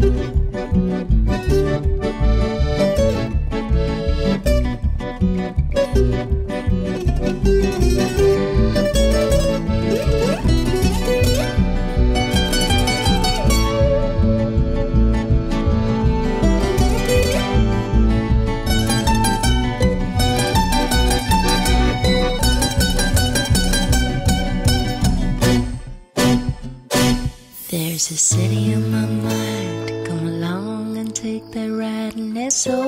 There's a city in my mind, come along and take that ride, and it's alright,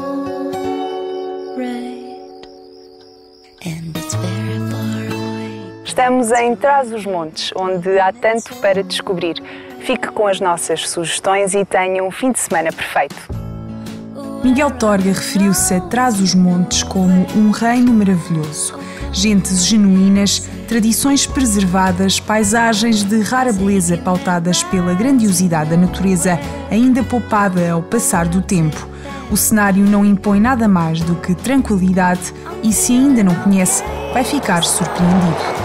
and it's very far away. Estamos em Trás-os-Montes, onde há tanto para descobrir. Fique com as nossas sugestões e tenha um fim de semana perfeito. Miguel Torga referiu-se a Trás-os-Montes como um reino maravilhoso. Gentes genuínas, tradições preservadas, paisagens de rara beleza pautadas pela grandiosidade da natureza, ainda poupada ao passar do tempo. O cenário não impõe nada mais do que tranquilidade e, se ainda não conhece, vai ficar surpreendido.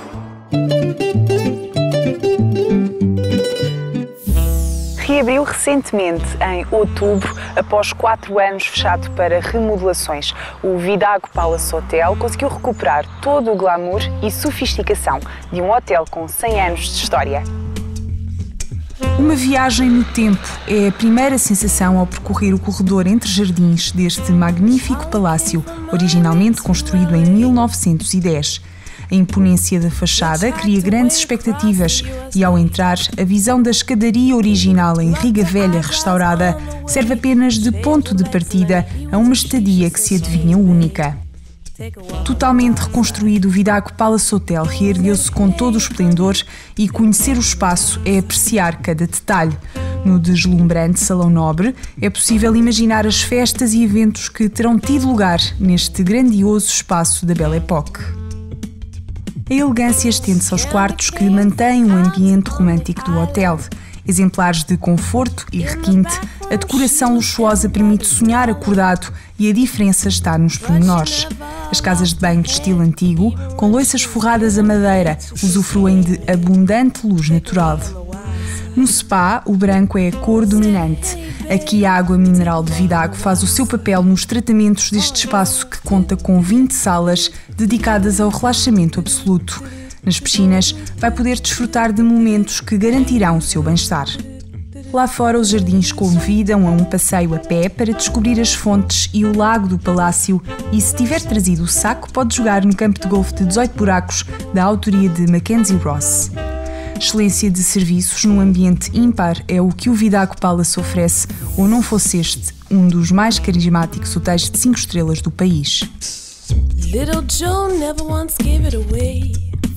Reabriu recentemente, em outubro, após 4 anos fechado para remodelações. O Vidago Palace Hotel conseguiu recuperar todo o glamour e sofisticação de um hotel com 100 anos de história. Uma viagem no tempo é a primeira sensação ao percorrer o corredor entre jardins deste magnífico palácio, originalmente construído em 1910. A imponência da fachada cria grandes expectativas e, ao entrar, a visão da escadaria original em riga velha restaurada serve apenas de ponto de partida a uma estadia que se adivinha única. Totalmente reconstruído, o Vidago Palace Hotel reergueu-se com todo o esplendor e conhecer o espaço é apreciar cada detalhe. No deslumbrante Salão Nobre é possível imaginar as festas e eventos que terão tido lugar neste grandioso espaço da Belle Époque. A elegância estende-se aos quartos que mantêm o ambiente romântico do hotel. Exemplares de conforto e requinte, a decoração luxuosa permite sonhar acordado e a diferença está nos pormenores. As casas de banho de estilo antigo, com louças forradas a madeira, usufruem de abundante luz natural. No spa, o branco é a cor dominante. Aqui a água mineral de Vidago faz o seu papel nos tratamentos deste espaço que conta com 20 salas dedicadas ao relaxamento absoluto. Nas piscinas, vai poder desfrutar de momentos que garantirão o seu bem-estar. Lá fora, os jardins convidam a um passeio a pé para descobrir as fontes e o lago do palácio e, se tiver trazido o saco, pode jogar no campo de golfe de 18 buracos da autoria de Mackenzie Ross. Excelência de serviços num ambiente ímpar é o que o Vidago Palace oferece, ou não fosse este um dos mais carismáticos hotéis de 5 estrelas do país. Little Joe never once gave it away.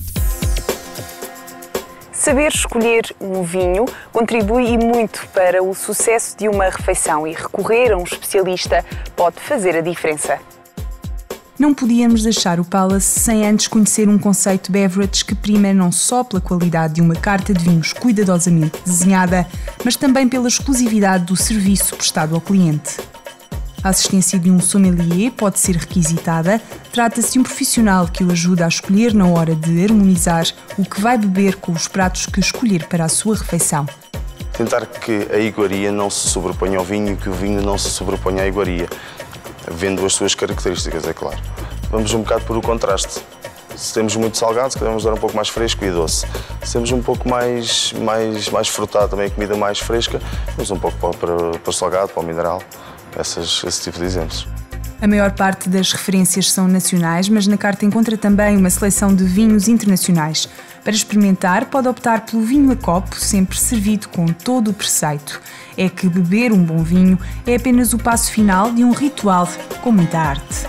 Saber escolher um vinho contribui e muito para o sucesso de uma refeição e recorrer a um especialista pode fazer a diferença. Não podíamos deixar o Palace sem antes conhecer um conceito beverage que prima não só pela qualidade de uma carta de vinhos cuidadosamente desenhada, mas também pela exclusividade do serviço prestado ao cliente. A assistência de um sommelier pode ser requisitada. Trata-se de um profissional que o ajuda a escolher na hora de harmonizar o que vai beber com os pratos que escolher para a sua refeição. Tentar que a iguaria não se sobreponha ao vinho e que o vinho não se sobreponha à iguaria, vendo as suas características, é claro. Vamos um bocado por o contraste. Se temos muito salgado, se queremos dar um pouco mais fresco e doce. Se temos um pouco mais frutado, também a comida mais fresca, vamos um pouco para o salgado, para o mineral, esse tipo de exemplos. A maior parte das referências são nacionais, mas na carta encontra também uma seleção de vinhos internacionais. Para experimentar, pode optar pelo vinho a copo, sempre servido com todo o preceito. É que beber um bom vinho é apenas o passo final de um ritual com muita arte.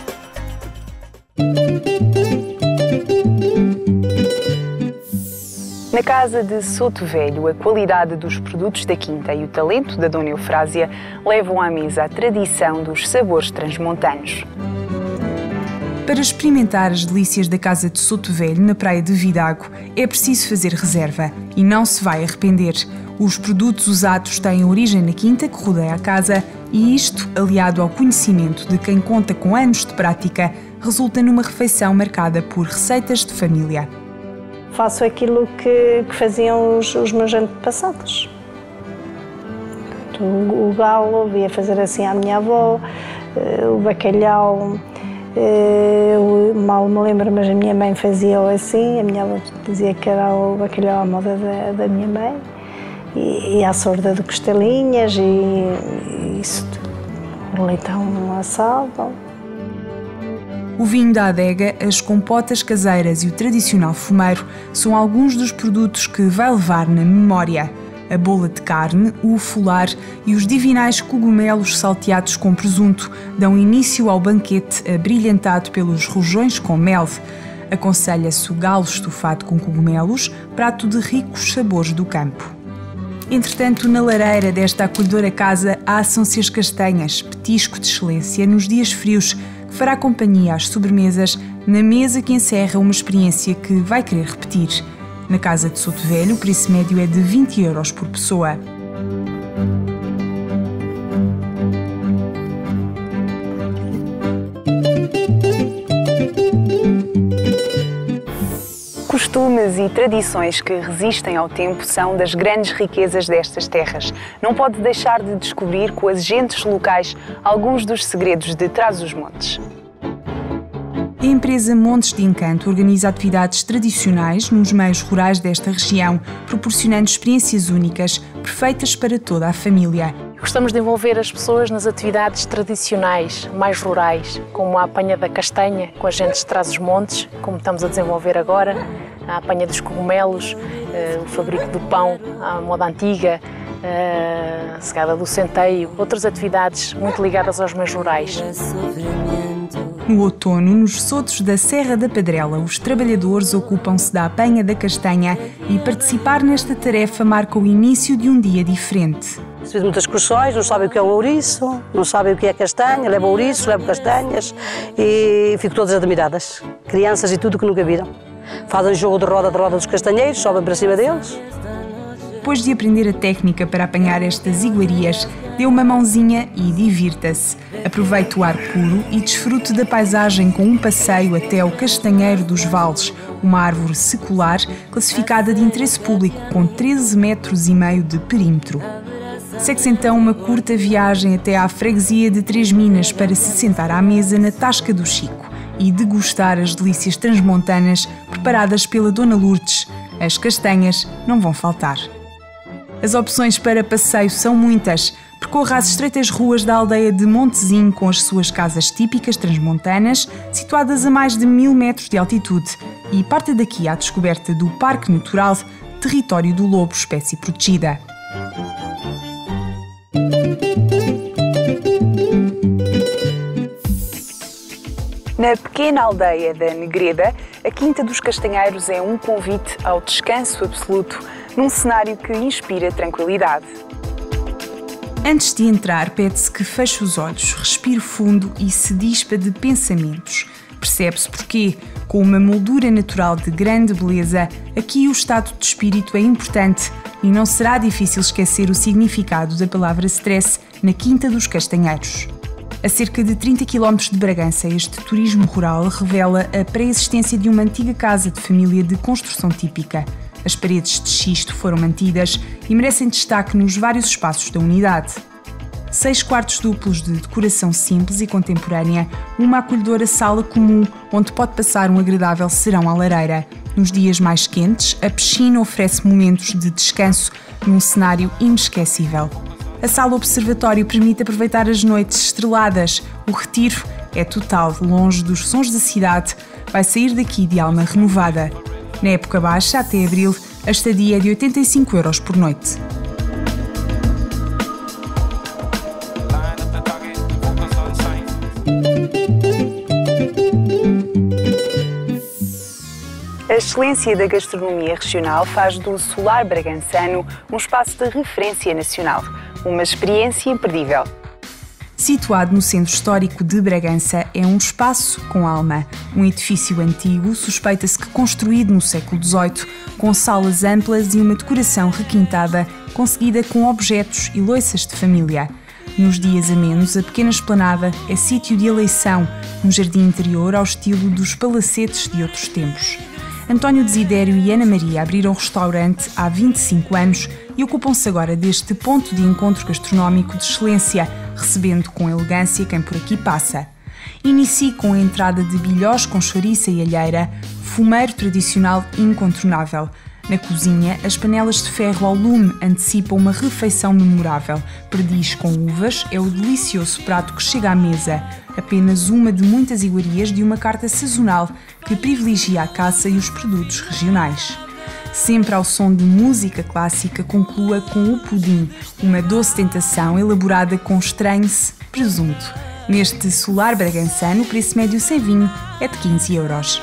Na casa de Soto Velho, a qualidade dos produtos da quinta e o talento da Dona Eufrásia levam à mesa a tradição dos sabores transmontanos. Para experimentar as delícias da casa de Soto Velho, na praia de Vidago, é preciso fazer reserva e não se vai arrepender. Os produtos usados têm origem na quinta que rodeia a casa e isto, aliado ao conhecimento de quem conta com anos de prática, resulta numa refeição marcada por receitas de família. Faço aquilo que faziam os meus antepassados. Portanto, o galo, via fazer assim à minha avó, o bacalhau, mal me lembro, mas a minha mãe fazia assim, a minha avó dizia que era o bacalhau à moda da minha mãe, e a sorda de costelinhas e isso tudo. O leitão assado. O vinho da adega, as compotas caseiras e o tradicional fumeiro são alguns dos produtos que vai levar na memória. A bola de carne, o folar e os divinais cogumelos salteados com presunto dão início ao banquete abrilhantado pelos rojões com mel. Aconselha-se o galo estufado com cogumelos, prato de ricos sabores do campo. Entretanto, na lareira desta acolhedora casa assam-se as castanhas, petisco de excelência nos dias frios, que fará companhia às sobremesas na mesa que encerra uma experiência que vai querer repetir. Na casa de Soto Velho, o preço médio é de 20 € por pessoa. Costumes e tradições que resistem ao tempo são das grandes riquezas destas terras. Não pode deixar de descobrir com as gentes locais alguns dos segredos de Trás-os-Montes. A empresa Montes de Encanto organiza atividades tradicionais nos meios rurais desta região, proporcionando experiências únicas, perfeitas para toda a família. Gostamos de envolver as pessoas nas atividades tradicionais, mais rurais, como a apanha da castanha com as gentes de Trás-os-Montes, como estamos a desenvolver agora, a apanha dos cogumelos, o fabrico do pão à moda antiga, a cegada do centeio, outras atividades muito ligadas aos meios rurais. No outono, nos sotos da Serra da Padrela, os trabalhadores ocupam-se da apanha da castanha e participar nesta tarefa marca o início de um dia diferente. Se fiz muitas excursões, não sabem o que é o ouriço, não sabem o que é castanha, levo ouriço, levo castanhas e fico todas admiradas. Crianças e tudo que nunca viram. Fazem jogo de roda dos castanheiros, sobem para cima deles. Depois de aprender a técnica para apanhar estas iguarias, dê uma mãozinha e divirta-se. Aproveite o ar puro e desfrute da paisagem com um passeio até ao Castanheiro dos Vales, uma árvore secular classificada de interesse público com 13,5 metros de perímetro. Segue-se então uma curta viagem até à freguesia de Três Minas para se sentar à mesa na Tasca do Chico e degustar as delícias transmontanas preparadas pela Dona Lourdes. As castanhas não vão faltar. As opções para passeio são muitas. Percorra as estreitas ruas da aldeia de Montezinho com as suas casas típicas transmontanas, situadas a mais de 1000 metros de altitude, e parta daqui à descoberta do Parque Natural, território do lobo, espécie protegida. Na pequena aldeia da Negreda, a Quinta dos Castanheiros é um convite ao descanso absoluto, num cenário que inspira tranquilidade. Antes de entrar, pede-se que feche os olhos, respire fundo e se dispa de pensamentos. Percebe-se porquê, com uma moldura natural de grande beleza, aqui o estado de espírito é importante e não será difícil esquecer o significado da palavra stress na Quinta dos Castanheiros. A cerca de 30 km de Bragança, este turismo rural revela a pré-existência de uma antiga casa de família de construção típica. As paredes de xisto foram mantidas e merecem destaque nos vários espaços da unidade. 6 quartos duplos de decoração simples e contemporânea, uma acolhedora sala comum onde pode passar um agradável serão à lareira. Nos dias mais quentes, a piscina oferece momentos de descanso num cenário inesquecível. A sala observatório permite aproveitar as noites estreladas. O retiro é total, longe dos sons da cidade. Vai sair daqui de alma renovada. Na época baixa, até abril, a estadia é de 85 € por noite. A excelência da gastronomia regional faz do Solar Bragançano um espaço de referência nacional, uma experiência imperdível. Situado no centro histórico de Bragança, é um espaço com alma. Um edifício antigo, suspeita-se que construído no século XVIII, com salas amplas e uma decoração requintada, conseguida com objetos e louças de família. Nos dias amenos, a pequena esplanada é sítio de eleição, um jardim interior ao estilo dos palacetes de outros tempos. António Desidério e Ana Maria abriram o restaurante há 25 anos e ocupam-se agora deste ponto de encontro gastronómico de excelência, recebendo com elegância quem por aqui passa. Inicie com a entrada de bilhós com chouriça e alheira, fumeiro tradicional incontornável. Na cozinha, as panelas de ferro ao lume antecipam uma refeição memorável. Perdiz com uvas é o delicioso prato que chega à mesa, apenas uma de muitas iguarias de uma carta sazonal que privilegia a caça e os produtos regionais. Sempre ao som de música clássica, conclua com o pudim, uma doce tentação elaborada com estranho-se presunto. Neste solar bragançano, o preço médio sem vinho é de 15 €.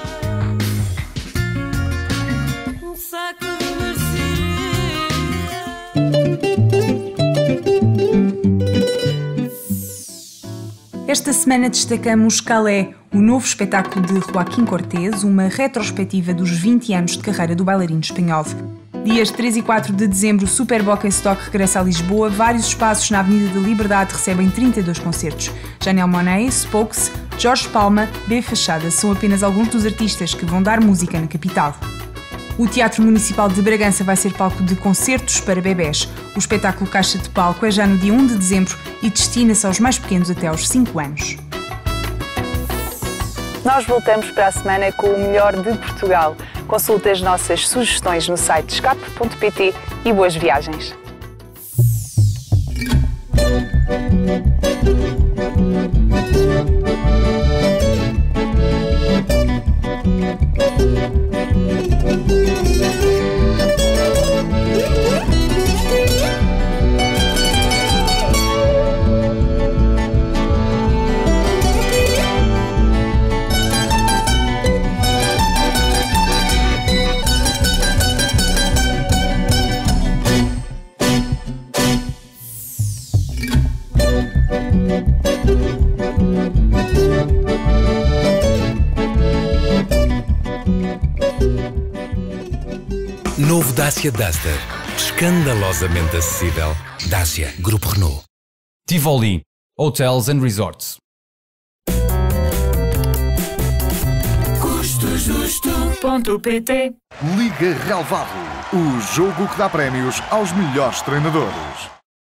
Esta semana destacamos Calé, o novo espetáculo de Joaquim Cortés, uma retrospectiva dos 20 anos de carreira do bailarino espanhol. Dias 3 e 4 de dezembro, o Super Boca Stock regressa a Lisboa. Vários espaços na Avenida da Liberdade recebem 32 concertos. Janelle Monáe, Spokes, Jorge Palma, B. Fachada são apenas alguns dos artistas que vão dar música na capital. O Teatro Municipal de Bragança vai ser palco de concertos para bebés. O espetáculo Caixa de Palco é já no dia 1 de dezembro e destina-se aos mais pequenos até aos 5 anos. Nós voltamos para a semana com o melhor de Portugal. Consulte as nossas sugestões no site escape.pt e boas viagens. Novo Dacia Duster. Escandalosamente acessível. Dacia, Grupo Renault. Tivoli, Hotels and Resorts. Custojusto.pt. Liga Relvado, o jogo que dá prémios aos melhores treinadores.